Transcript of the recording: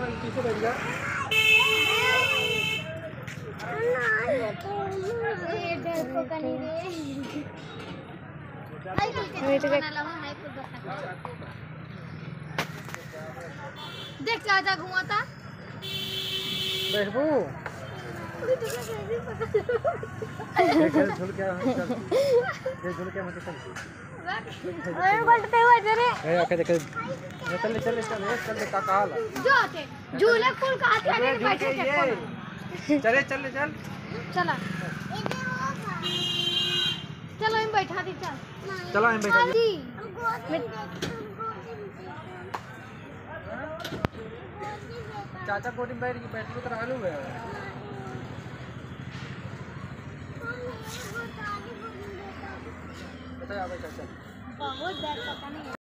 पीछे बैठ जा। देख चाचा घुमा था बैठबू झुल क्या मतलब चल पलटते हुए जरे आके देख चल का हाल जो आते झूले फूल का हाथ आगे बैठे चले चल चला चलो हम बैठा दी चलो हम बैठा दी चाचा कोटी में बैठ लो तो रहलू है चाचा बहुत देर पता नहीं